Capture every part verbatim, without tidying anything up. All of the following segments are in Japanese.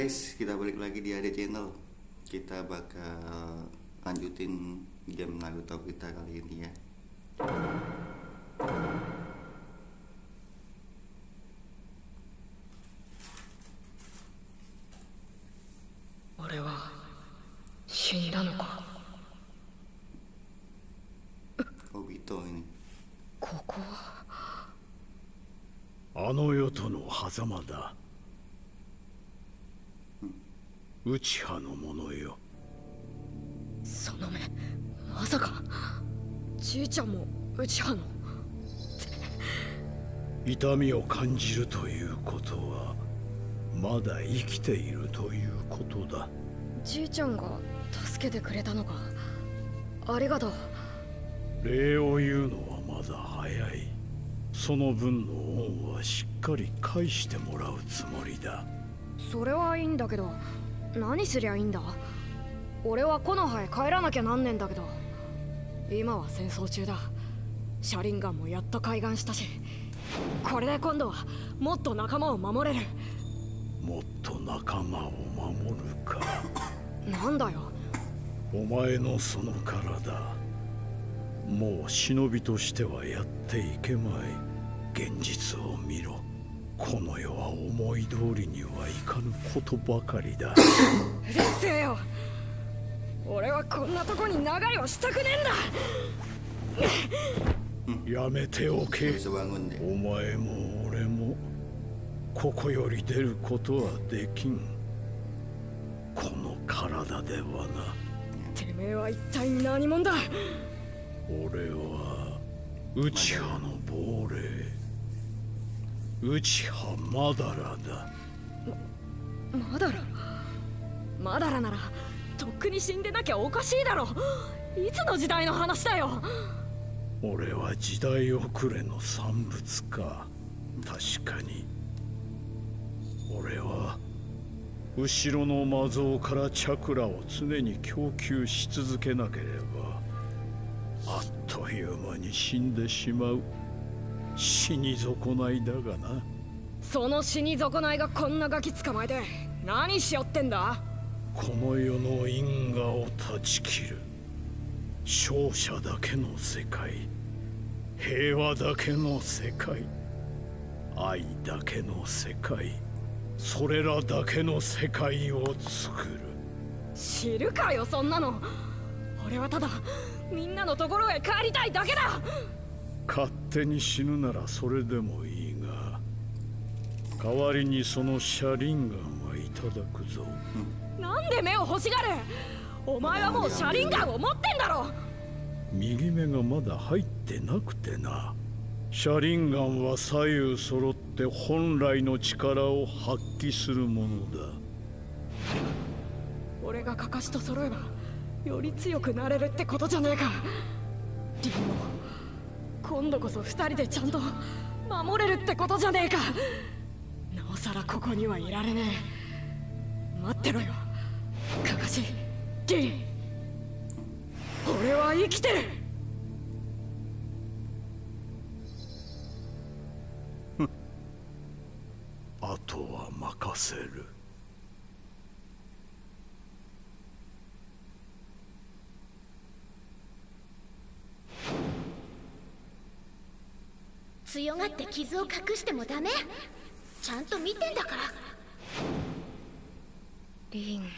guys, kita balik lagi di Ade Channel. Kita bakal lanjutin game Naruto kita kali ini ya. 俺は死んだのか。 Obito ini. ここはあの世との狭間だ。内派の者よ。 その目、まさかじいちゃんも内派の。 痛みを感じるということはまだ生きているということだ。 じいちゃんが助けてくれたのか。ありがとう。 礼を言うのはまだ早い。その分の恩はしっかり返してもらうつもりだ。 それはいいんだけど、何すりゃいいんだ。俺は木の葉へ帰らなきゃなんねんだけど。今は戦争中だ。シャリンガンもやっと開眼したし、これで今度はもっと仲間を守れる。 もっと仲間を守るか。 なんだよ。 お前のその体、もう忍びとしてはやっていけまい。現実を見ろ。この世は思い通りにはいかぬことばかりだ。 うるせえよ。俺はこんなとこに長居をしたくねえんだ。 やめておけ。お前も俺もここより出ることはできん。この体ではな。 てめえは一体何者だ。 俺は内派の亡霊、内派マダラだ。 ま、マダラマダラならとっくに死んでなきゃおかしいだろ。いつの時代の話だよ。 俺は時代遅れの産物か。確かに俺は後ろの魔像からチャクラを常に供給し続けなければあっという間に死んでしまう死に損ないだがな。 その死に損ないがこんなガキ捕まえて何しよってんだ。 この世の因果を断ち切る勝者だけの世界、平和だけの世界、愛だけの世界、それらだけの世界を作る。 知るかよそんなの。俺はただみんなのところへ帰りたいだけだ。 勝手に死ぬならそれでもいいが、代わりにそのシャリンガンはいただくぞ。 なんで目を欲しがる。お前はもうシャリンガンを持ってんだろ。 右目がまだ入ってなくてな。シャリンガンは左右揃って本来の力を発揮するものだ。 俺がカカシと揃えばより強くなれるってことじゃねえか。リンも今度こそ二人でちゃんと守れるってことじゃねえか。なおさらここにはいられねえ。待ってろよカカシ、リン。俺は生きてる。 あとは任せる。 強がって傷を隠してもダメ。ちゃんと見てんだから。 リン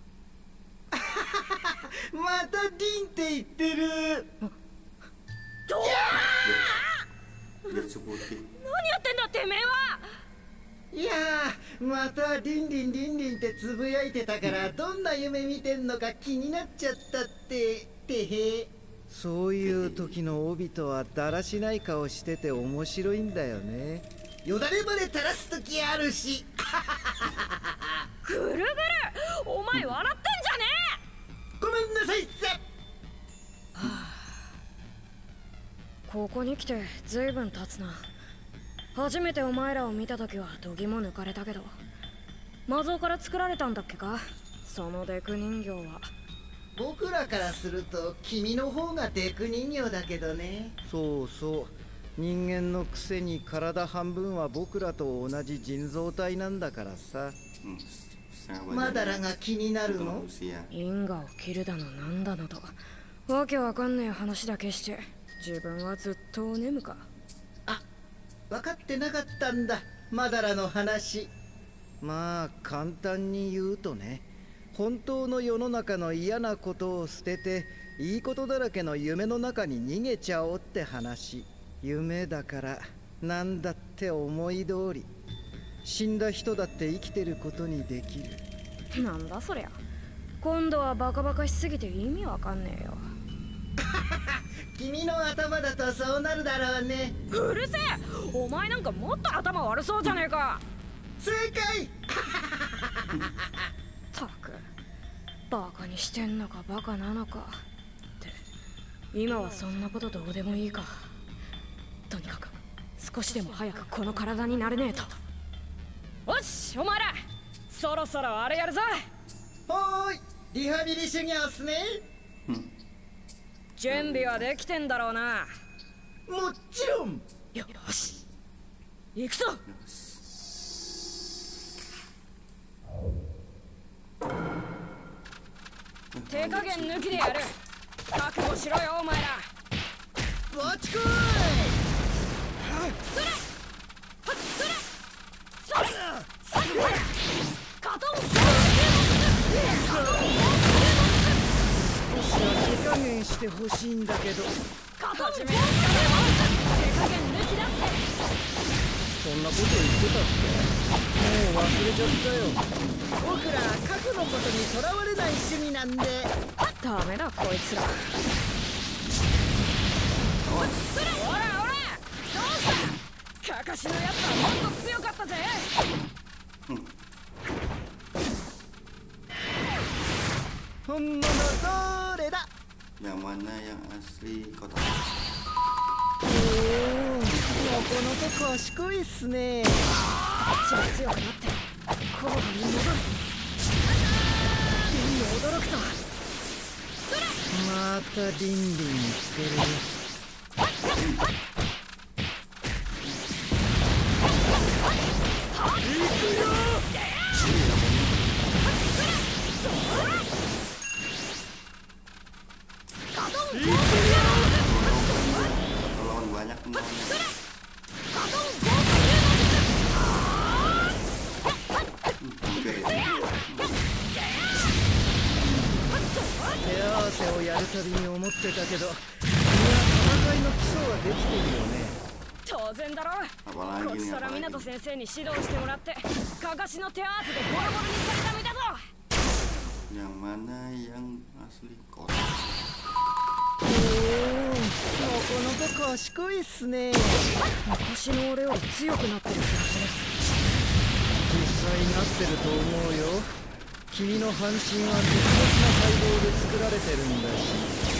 またリンって言ってる。 どう何やってんだてめえは。 いやー、またリンリンリンリンってつぶやいてたからどんな夢見てんのか気になっちゃったっててへ。そういう時のオビトはだらしない顔してて面白いんだよね。よだれまで垂らす時あるし。 ぐるぐるお前笑ってんじゃねえ。ごめんなさいっす。はあ、ここに来てずいぶん経つな。初めてお前らを見た時は度肝抜かれたけど、魔像から作られたんだっけか、そのデク人形は。 僕らからすると君の方がデク人形だけどね。そうそう、人間のくせに体半分は僕らと同じ人造体なんだからさ。 マダラが気になる Untuk の？ manusia. 因果を切るだのなんだのとわけわかんねえ話だけして自分はずっとお眠か。 あ、分かってなかったんだ、マダラの話。まあ簡単に言うとね、本当の世の中の嫌なことを捨てていいことだらけの夢の中に逃げちゃおうって話。夢だからなんだって思い通り、死んだ人だって生きてることにできる。 なんだそりゃ。今度はバカバカしすぎて意味わかんねえよ。 君の頭だとそうなるだろうね。 うるせえ、お前なんかもっと頭悪そうじゃねえか。 正解。 たくバカにしてんのかバカなのかって今はそんなことどうでもいいか。とにかく少しでも早くこの体になれねえと。よしお前らそろそろあれやるぞ。 ほーい、リハビリ修行っすね。 準備はできてんだろうな。 もちろん。 よし行くぞ。手加減抜きでやる。覚悟しろよお前ら。 バチコイ。 それそれそれそれカトン少しは手加減してほしいんだけど。 カトン手加減抜きだって。 そんなこと言ってたっけ？もう忘れちゃったよ。僕ら過去のことにとらわれない趣味なんで。 ダメだこいつら。おらおらどうした。カカシのやつはもっと強かったぜ。 本物どれだ。 Yang mana yang asli kota? おお、この子賢いっすね。 こっちが強くなって交互に戻る。リンに驚くとまたリンリン言ってる。行くよ。 Lawan banyak temannya. Hampir ya. 手合わせをやるたびに思ってたけど、いや戦いの基礎はできてるよね。 当然だろ。こっちから湊先生に指導してもらってかかしの手合わせでボロボロにされた身だぞ。 Yang mana yang asli kota? おお、この子賢いっすね。 昔の俺より強くなってる気がする。 実際なってると思うよ。君の半身は特別な細胞で作られてるんだし。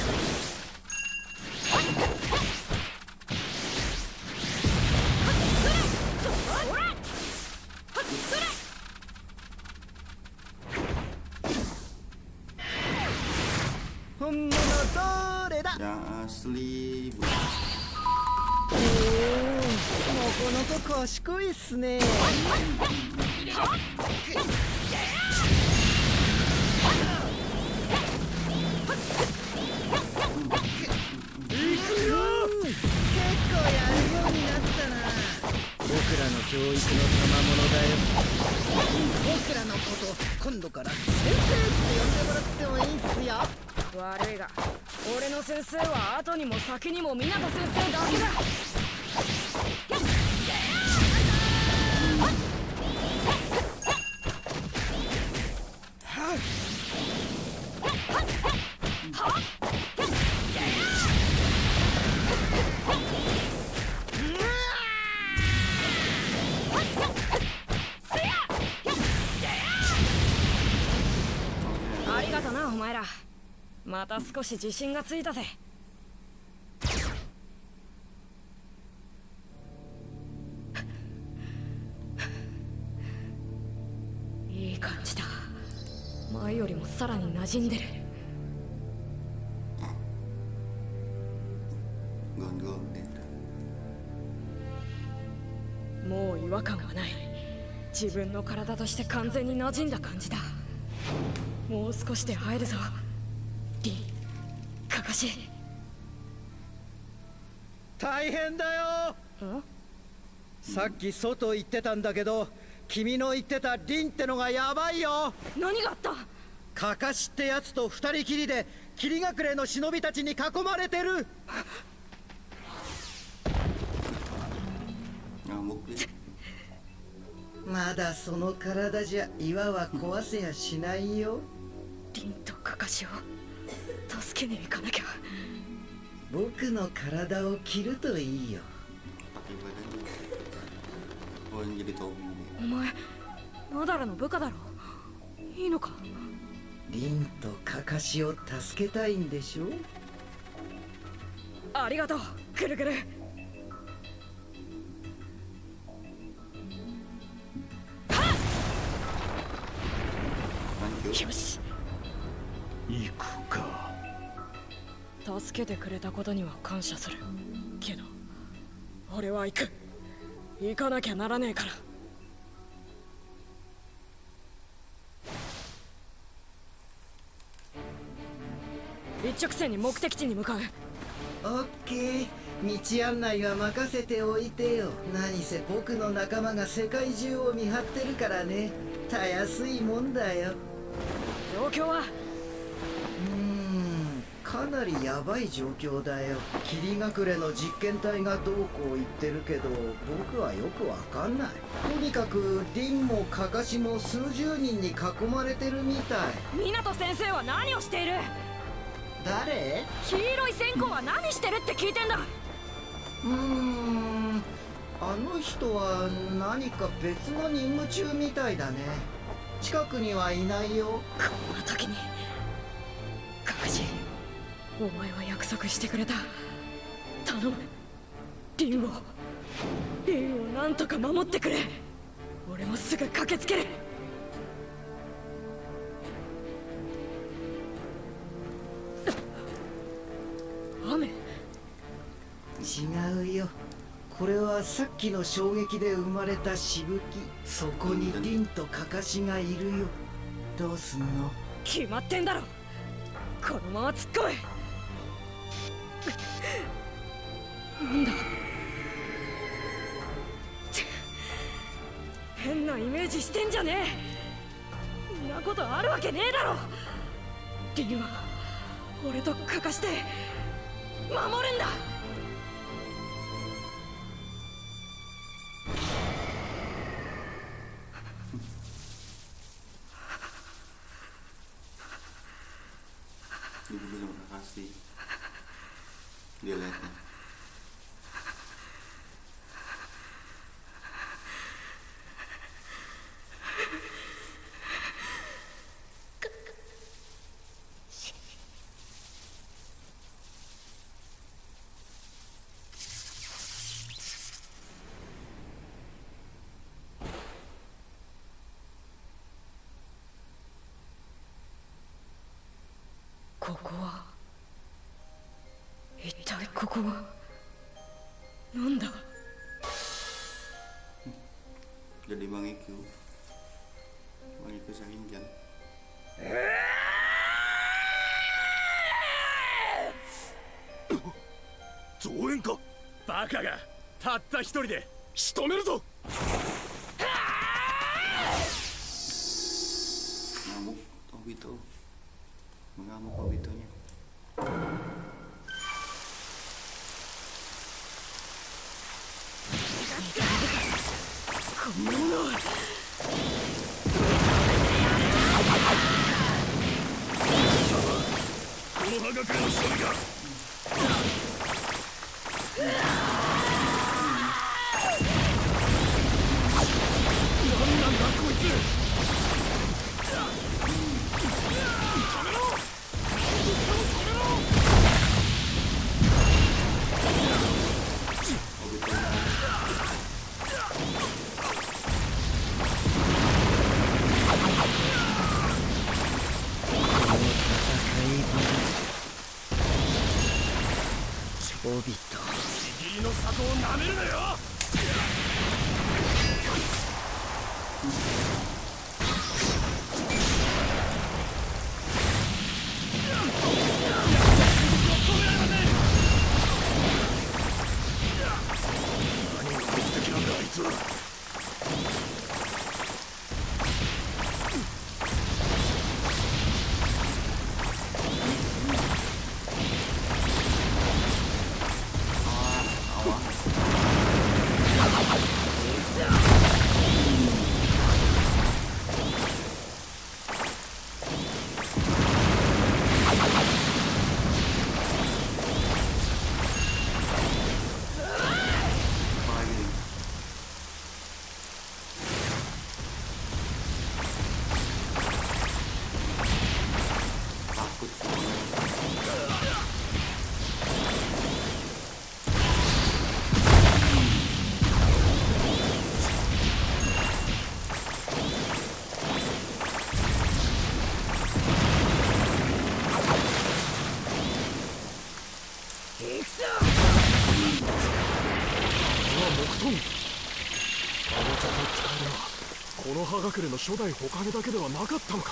本物どれだ。 Yang asli おお、もうこの子賢いっすね。結構やるようになったな。僕らの教育の賜物だよ。僕らのこと今度から先生って呼んでもらってもいいっすよ。 悪いが俺の先生は後にも先にも湊先生だけだ。ありがとなお前ら。また少し自信がついたぜ。いい感じだ。前よりもさらに馴染んでる。 Gon-gon deh. もう違和感はない。 自分の体として完全に馴染んだ感じだ。もう少しで会えるぞ、リン、カカシ。 大変だよ。さっき外行ってたんだけど、君の言ってたリンってのがヤバいよ。 何があった？ カカシってやつと二人きりで霧隠れの忍びたちに囲まれてる。まだその体じゃ岩は壊せやしないよ。 リンとカカシを助けに行かなきゃ。 僕の体を切るといいよ。 お前マダラの部下だろ。いいのか？ リンとカカシを助けたいんでしょ。 ありがとうグルグル。よし、 行くか。 助けてくれたことには感謝するけど、俺は行く。行かなきゃならねえから。一直線に目的地に向かう。 オッケー、道案内は任せておいてよ。何せ僕の仲間が世界中を見張ってるからね。たやすいもんだよ。 状況は？うーん、かなりヤバい状況だよ。霧隠れの実験体がどうこう言ってるけど、僕はよくわかんない。とにかくリンもカカシも数十人に囲まれてるみたい。 湊先生は何をしている？ 誰？ 黄色い線香は何してるって聞いてんだ。 うーん、あの人は何か別の任務中みたいだね。近くにはいないよ。 こんな時にカカシ、お前は約束してくれた。頼む、リンをリンをなんとか守ってくれ。俺もすぐ駆けつける。雨？ 違うよ。これはさっきの衝撃で生まれたしぶき。そこにリンとカカシがいるよ。どうすんの？ 決まってんだろ。このまま突っ込め。なんだ？変なイメージしてんじゃねえ。んなことあるわけねえだろ。リンは俺とカカシで守るんだ。 Ibu terima kasih. Dia lihatnya. ここは一体ここはなんだ。 Jadi mengiku mengiku sahinjan. 増援か。バカがたった一人で仕留めるぞ。 Ngamuk Obito, mengamuk Obitonya. オビト、 ちぎりの里をなめるなよ。 この葉隠れの初代火影だけではなかったのか。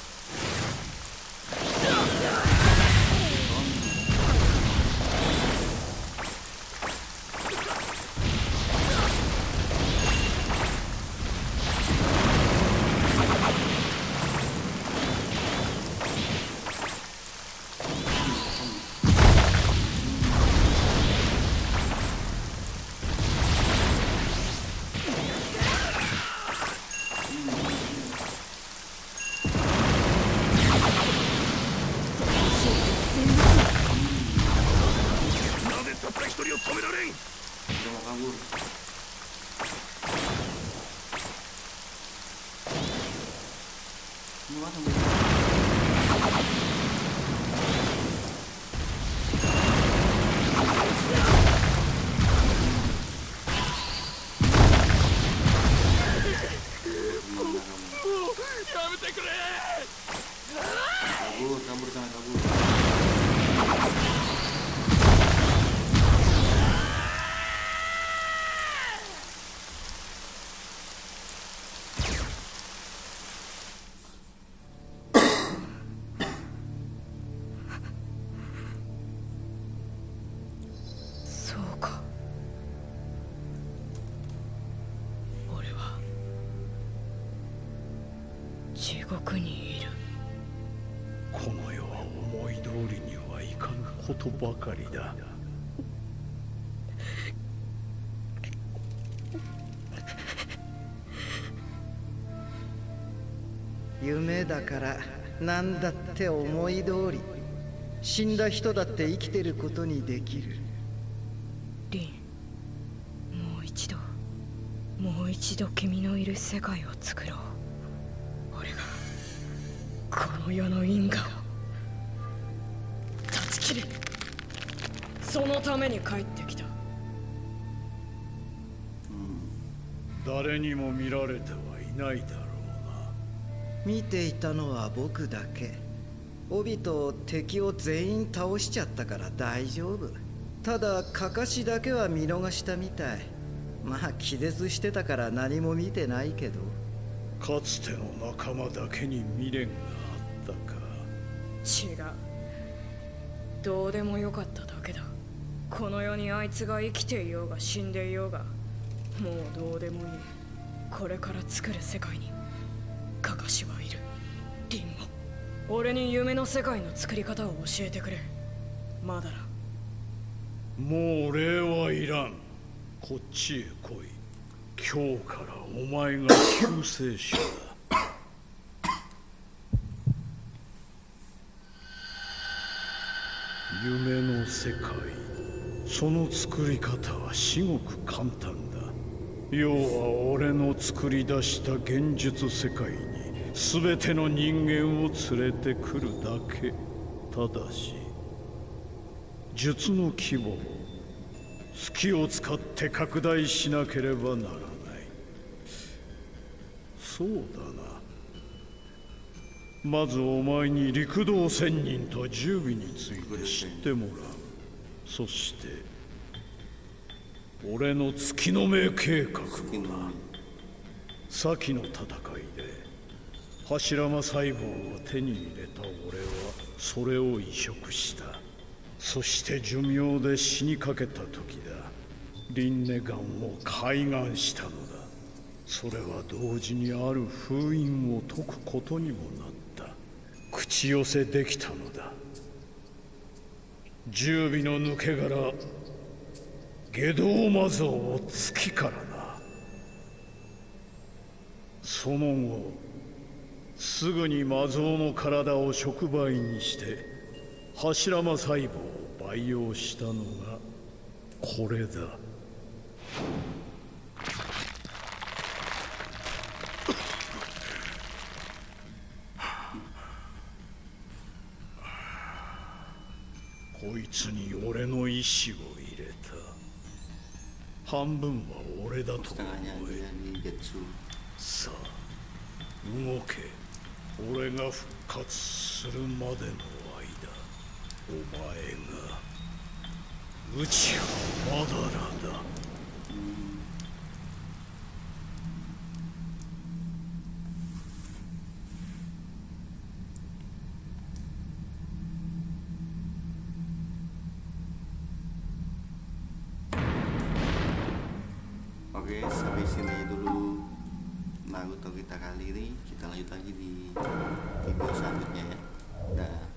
地獄にいる。 この世は思い通りにはいかぬことばかりだ。 夢だから何だって思い通り。死んだ人だって生きてることにできる。 リン、もう一度もう一度君のいる世界を作ろう。俺がこの世の因果を断ち切る。そのために帰ってきた。 誰にも見られてはいないだろうな。 見ていたのは僕だけ。帯と敵を全員倒しちゃったから大丈夫。ただカカシだけは見逃したみたい。まあ気絶してたから何も見てないけど。 かつての仲間だけに未練があったか。 違う。どうでもよかっただけだ。この世にあいつが生きていようが死んでいようがもうどうでもいい。これから作る世界にカカシはいる。リンも。俺に夢の世界の作り方を教えてくれ。まだら。 もう礼はいらん。こっちへ来い。今日からお前が救世主だ。夢の世界、その作り方は至極簡単だ。要は俺の作り出した現実世界に全ての人間を連れてくるだけ。ただし術の規模を月を使って拡大しなければならない。そうだな。まずお前に陸道仙人と十尾について知ってもらう。そして俺の月の目計画もだ。 先の戦いで柱間細胞を手に入れた俺はそれを移植した。そして寿命で死にかけた時だ、リンネガンを開眼したのだ。それは同時にある封印を解くことにもなった。口寄せできたのだ。十尾の抜け殻下道魔像を月からな。その後すぐに魔像の体を触媒にして柱間細胞を培養したのがこれだ。こいつに俺の意志を入れた。半分は俺だと思え。さあ動け。俺が復活するまでの間、お前がうちはまだらだ。 Oke, sampai sini dulu Naruto kita kali ini. Kita lanjut lagi di video selanjutnya ya. Dah.